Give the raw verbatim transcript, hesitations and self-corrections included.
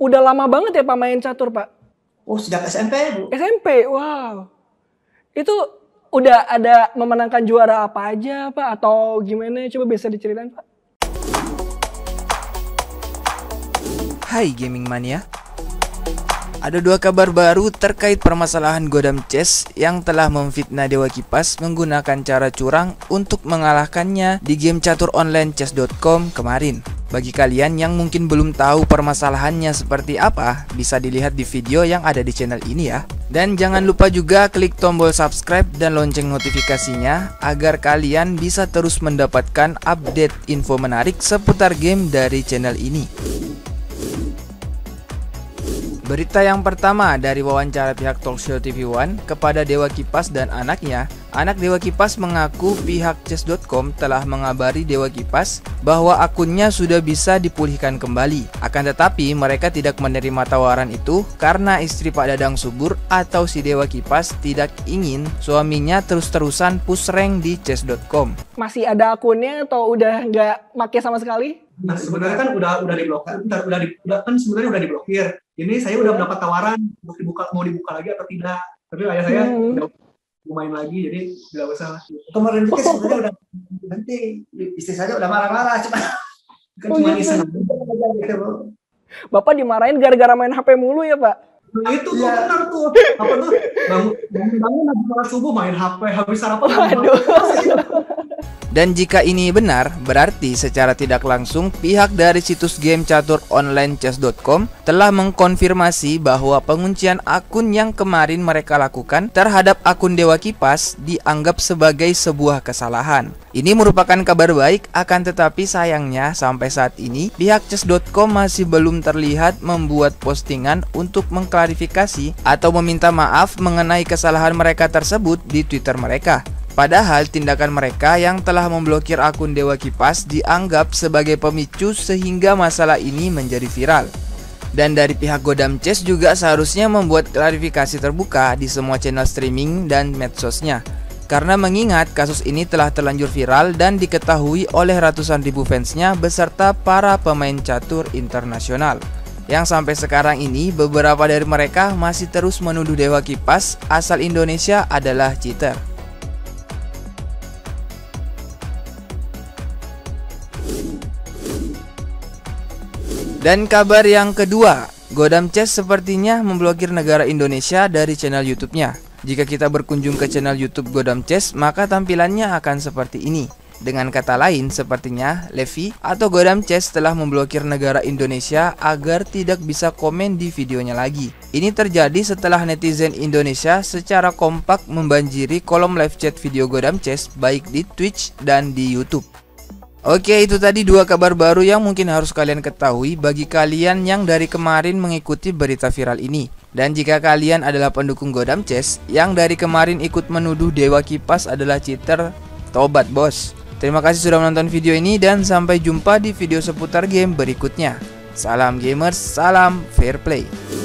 udah lama banget ya Pak main catur Pak? Oh sejak S M P Bu. S M P, wow. Itu udah ada memenangkan juara apa aja Pak? Atau gimana? Coba bisa diceritain Pak. Hai Gaming Mania. Ada dua kabar baru terkait permasalahan Godam Chess yang telah memfitnah Dewa Kipas menggunakan cara curang untuk mengalahkannya di game catur online chess dot com kemarin. Bagi kalian yang mungkin belum tahu permasalahannya seperti apa, bisa dilihat di video yang ada di channel ini ya. Dan jangan lupa juga klik tombol subscribe dan lonceng notifikasinya agar kalian bisa terus mendapatkan update info menarik seputar game dari channel ini. Berita yang pertama dari wawancara pihak Talkshow T V One kepada Dewa Kipas dan anaknya. Anak Dewa Kipas mengaku pihak chess dot com telah mengabari Dewa Kipas bahwa akunnya sudah bisa dipulihkan kembali. Akan tetapi mereka tidak menerima tawaran itu karena istri Pak Dadang Subur atau si Dewa Kipas tidak ingin suaminya terus-terusan push rank di chess dot com. Masih ada akunnya atau udah nggak make sama sekali? Nah sebenarnya kan udah udah diblokir, udah di, udah kan sebenarnya udah diblokir. Ini saya udah mendapat tawaran untuk dibuka, mau dibuka lagi atau tidak. Tapi ayah saya hmm. udah mau main lagi, jadi nggak usah. Kemarin itu sebenarnya udah nanti istri saya udah marah-marah, cuma kan oh, cuma gitu. iseng. Bapak dimarahin gara-gara main H P mulu ya Pak? Nah itu tuh ya. Benar tuh. Apa tuh? Bangun-bangun habis subuh main H P, habis sarapan. Waduh. Dan jika ini benar, berarti secara tidak langsung pihak dari situs game catur online chess dot com telah mengkonfirmasi bahwa penguncian akun yang kemarin mereka lakukan terhadap akun Dewa Kipas dianggap sebagai sebuah kesalahan. Ini merupakan kabar baik, akan tetapi sayangnya sampai saat ini pihak chess dot com masih belum terlihat membuat postingan untuk mengklarifikasi atau meminta maaf mengenai kesalahan mereka tersebut di Twitter mereka. Padahal tindakan mereka yang telah memblokir akun Dewa Kipas dianggap sebagai pemicu sehingga masalah ini menjadi viral. Dan dari pihak Godam Chess juga seharusnya membuat klarifikasi terbuka di semua channel streaming dan medsosnya. Karena mengingat kasus ini telah terlanjur viral dan diketahui oleh ratusan ribu fansnya beserta para pemain catur internasional. Yang sampai sekarang ini beberapa dari mereka masih terus menuduh Dewa Kipas asal Indonesia adalah cheater. Dan kabar yang kedua, Godam Chess sepertinya memblokir negara Indonesia dari channel YouTube-nya. Jika kita berkunjung ke channel YouTube Godam Chess, maka tampilannya akan seperti ini. Dengan kata lain, sepertinya Levi atau Godam Chess telah memblokir negara Indonesia agar tidak bisa komen di videonya lagi. Ini terjadi setelah netizen Indonesia secara kompak membanjiri kolom live chat video Godam Chess baik di Twitch dan di YouTube. Oke, itu tadi dua kabar baru yang mungkin harus kalian ketahui bagi kalian yang dari kemarin mengikuti berita viral ini. Dan jika kalian adalah pendukung Godam Chess yang dari kemarin ikut menuduh Dewa Kipas adalah cheater, tobat bos. Terima kasih sudah menonton video ini dan sampai jumpa di video seputar game berikutnya. Salam gamers, salam fair play.